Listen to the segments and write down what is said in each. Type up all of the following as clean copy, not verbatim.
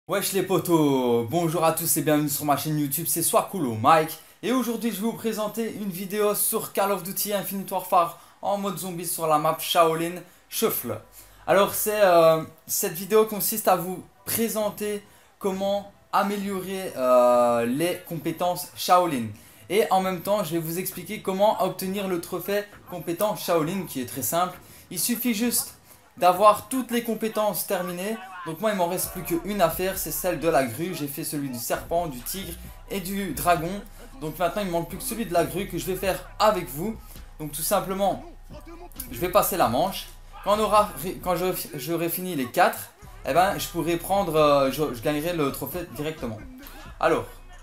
Wesh les potos, bonjour à tous et bienvenue sur ma chaîne YouTube, c'est Swakulo Mike. Et aujourd'hui je vais vous présenter une vidéo sur Call of Duty Infinite Warfare en mode zombie sur la map Shaolin Shuffle. Alors cette vidéo consiste à vous présenter comment améliorer les compétences Shaolin. Et en même temps je vais vous expliquer comment obtenir le trophée compétent Shaolin qui est très simple. Il suffit juste d'avoir toutes les compétences terminées. Donc moi il m'en reste plus qu'une à faire, c'est celle de la grue. J'ai fait celui du serpent, du tigre et du dragon. Donc maintenant il me manque plus que celui de la grue que je vais faire avec vous. Donc tout simplement je vais passer la manche. Quand j'aurai fini les 4, eh ben, je pourrai prendre, je gagnerai le trophée directement. Alors,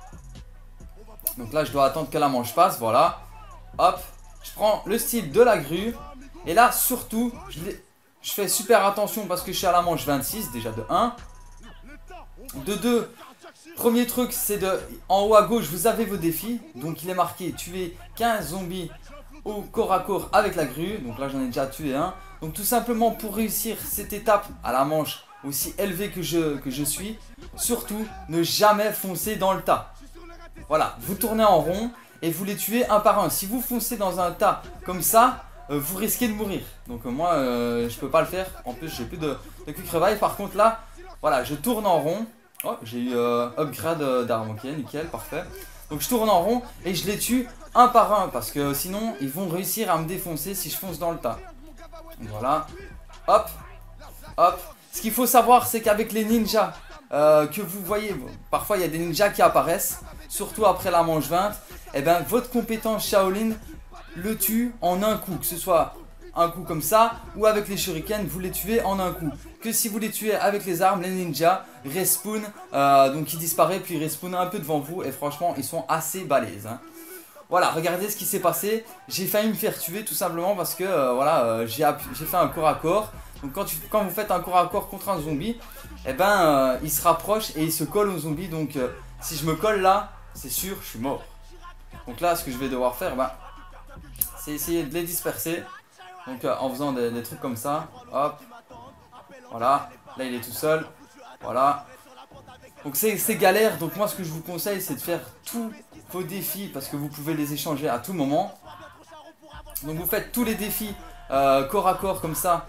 donc là je dois attendre que la manche passe, voilà. Hop, je prends le style de la grue. Et là surtout, je fais super attention parce que je suis à la manche 26, déjà de 1. De 2, premier truc, c'est de en haut à gauche, vous avez vos défis. Donc il est marqué tuer 15 zombies au corps à corps avec la grue. Donc là j'en ai déjà tué un. Donc tout simplement pour réussir cette étape à la manche aussi élevée que je suis, surtout ne jamais foncer dans le tas. Voilà, vous tournez en rond et vous les tuez un par un. Si vous foncez dans un tas comme ça, vous risquez de mourir. Donc moi je peux pas le faire. En plus j'ai plus de quick revive. Par contre là, voilà, je tourne en rond. Oh, j'ai eu upgrade d'arme. Ok, nickel, parfait. Donc je tourne en rond et je les tue un par un. Parce que sinon ils vont réussir à me défoncer si je fonce dans le tas. Voilà. Hop. Hop. Ce qu'il faut savoir c'est qu'avec les ninjas que vous voyez, parfois il y a des ninjas qui apparaissent. Surtout après la manche 20. Et bien votre compétence Shaolin le tue en un coup, que ce soit un coup comme ça ou avec les shurikens, vous les tuez en un coup. Que si vous les tuez avec les armes, les ninjas respawn, donc ils disparaissent puis ils respawn un peu devant vous et franchement ils sont assez balèzes. Hein. Voilà, regardez ce qui s'est passé. J'ai failli me faire tuer tout simplement parce que voilà, j'ai fait un corps à corps. Donc quand vous faites un corps à corps contre un zombie, eh ben il se rapproche et il se colle au zombie. Donc si je me colle là, c'est sûr, je suis mort. Donc là, ce que je vais devoir faire, ben, c'est essayer de les disperser. Donc en faisant des trucs comme ça. Hop. Voilà. Là il est tout seul. Voilà. Donc c'est galère. Donc moi ce que je vous conseille c'est de faire tous vos défis. Parce que vous pouvez les échanger à tout moment. Donc vous faites tous les défis corps à corps comme ça.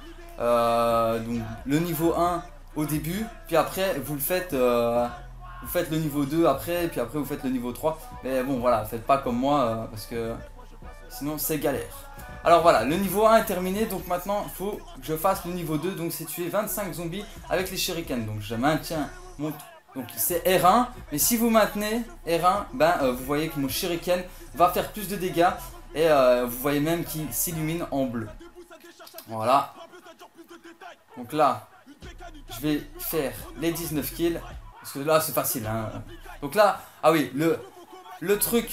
Donc le niveau 1 au début. Puis après vous le faites... vous faites le niveau 2 après. Et puis après vous faites le niveau 3. Mais bon voilà. Faites pas comme moi. Parce que... sinon c'est galère. Alors voilà, le niveau 1 est terminé. Donc maintenant il faut que je fasse le niveau 2. Donc c'est tuer 25 zombies avec les shurikens. Donc je maintiens mon... donc c'est R1. Mais si vous maintenez R1, ben, vous voyez que mon shuriken va faire plus de dégâts. Et vous voyez même qu'il s'illumine en bleu. Voilà. Donc là, je vais faire les 19 kills. Parce que là c'est facile. Hein. Donc là, ah oui, le truc,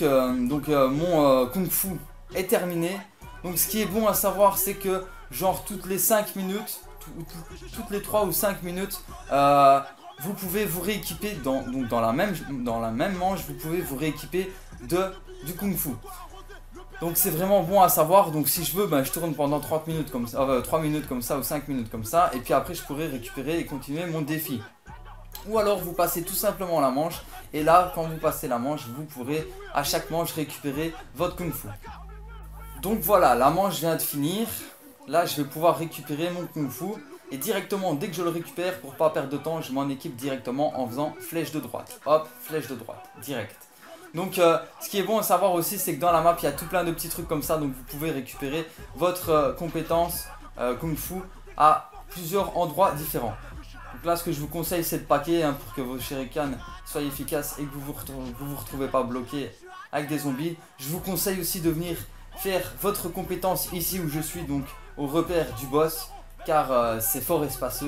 mon kung fu est terminé. Donc ce qui est bon à savoir c'est que genre toutes les 5 minutes, toutes les 3 ou 5 minutes, vous pouvez vous rééquiper dans la même manche, vous pouvez vous rééquiper du kung fu. Donc c'est vraiment bon à savoir. Donc si je veux, ben, je tourne pendant 30 minutes comme ça, 3 minutes comme ça ou 5 minutes comme ça. Et puis après je pourrai récupérer et continuer mon défi. Ou alors vous passez tout simplement la manche. Et là quand vous passez la manche, vous pourrez à chaque manche récupérer votre kung fu. Donc voilà, la manche vient de finir. Là je vais pouvoir récupérer mon kung fu. Et directement dès que je le récupère, pour pas perdre de temps, je m'en équipe directement en faisant flèche de droite. Hop, flèche de droite, direct. Donc ce qui est bon à savoir aussi c'est que dans la map il y a tout plein de petits trucs comme ça. Donc vous pouvez récupérer votre compétence kung fu à plusieurs endroits différents. Donc là ce que je vous conseille c'est de paquer hein, pour que vos shurikens soient efficaces et que vous vous retrouvez pas bloqué avec des zombies. Je vous conseille aussi de venir faire votre compétence ici où je suis, donc au repère du boss, car c'est fort espacé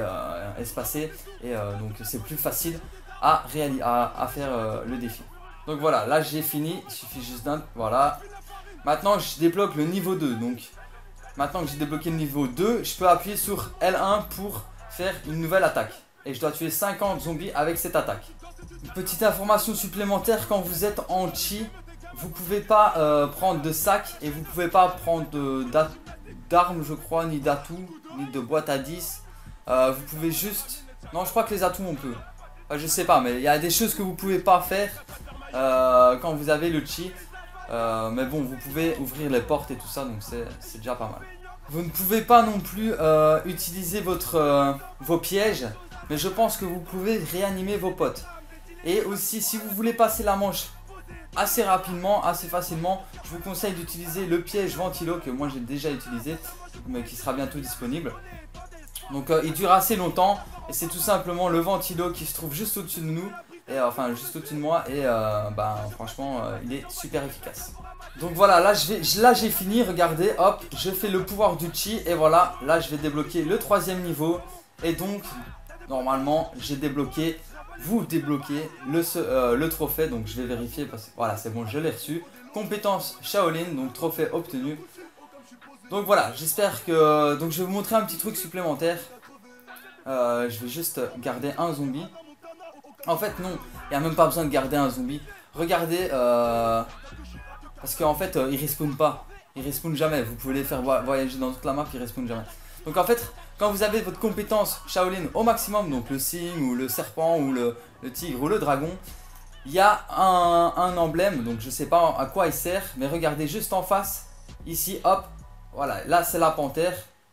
et donc c'est plus facile à faire le défi. Donc voilà, là j'ai fini, il suffit juste d'un... Voilà. Maintenant je débloque le niveau 2, donc maintenant que j'ai débloqué le niveau 2, je peux appuyer sur L1 pour faire une nouvelle attaque. Et je dois tuer 50 zombies avec cette attaque. Une petite information supplémentaire, quand vous êtes en chi, vous pouvez pas prendre de sac et vous pouvez pas prendre d'armes je crois, ni d'atouts, ni de boîte à 10. Vous pouvez juste... Non je crois que les atouts on peut. je sais pas, mais il y a des choses que vous pouvez pas faire quand vous avez le chi. Mais bon, vous pouvez ouvrir les portes et tout ça, donc c'est déjà pas mal. Vous ne pouvez pas non plus utiliser vos pièges, mais je pense que vous pouvez réanimer vos potes. Et aussi, si vous voulez passer la manche assez rapidement, assez facilement, je vous conseille d'utiliser le piège ventilo que moi j'ai déjà utilisé, mais qui sera bientôt disponible. Donc il dure assez longtemps et c'est tout simplement le ventilo qui se trouve juste au-dessus de nous, et enfin juste au-dessus de moi, et franchement il est super efficace. Donc voilà, là j'ai fini, regardez, hop, je fais le pouvoir du chi et voilà, là je vais débloquer le 3e niveau et donc normalement j'ai débloqué, vous débloquez le trophée, donc je vais vérifier parce que voilà c'est bon, je l'ai reçu. Compétence Shaolin, donc trophée obtenu. Donc voilà, j'espère que... Donc je vais vous montrer un petit truc supplémentaire. Je vais juste garder un zombie. En fait non, il n'y a même pas besoin de garder un zombie. Regardez, parce qu'en fait ils respawnent pas. Ils respawnent jamais, vous pouvez les faire voyager dans toute la map, ils respawnent jamais. Donc en fait, quand vous avez votre compétence Shaolin au maximum, donc le cygne ou le serpent ou le tigre ou le dragon, il y a un emblème, donc je sais pas à quoi il sert, mais regardez juste en face, ici, hop, voilà, là c'est la panthère.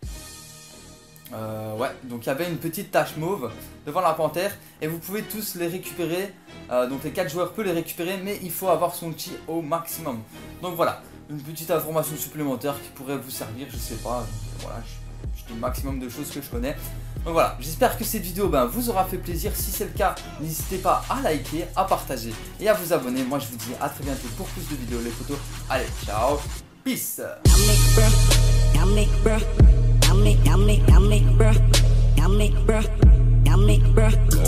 Ouais, donc il y avait une petite tache mauve devant la panthère et vous pouvez tous les récupérer, donc les 4 joueurs peuvent les récupérer, mais il faut avoir son chi au maximum. Donc voilà, une petite information supplémentaire qui pourrait vous servir, je sais pas, donc, voilà, je dis le maximum de choses que je connais. Donc voilà, j'espère que cette vidéo vous aura fait plaisir. Si c'est le cas, n'hésitez pas à liker, à partager et à vous abonner. Moi je vous dis à très bientôt pour plus de vidéos les potos. Allez, ciao, peace. Bruh.